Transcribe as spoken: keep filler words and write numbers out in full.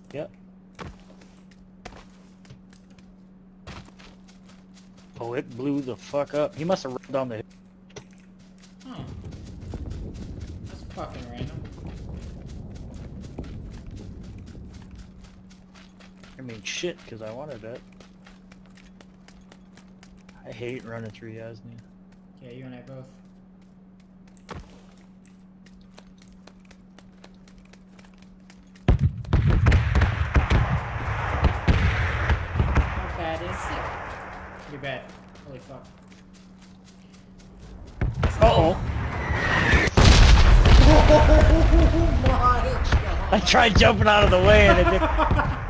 Yep. Oh, it blew the fuck up. He must have run down the hill. Huh. That's fucking random. I mean, shit, because I wanted that. I hate running through Yasni. Yeah, you and I both. How bad is it? Pretty bad. Holy fuck. Uh-oh. Oh my god! I tried jumping out of the way and it didn't.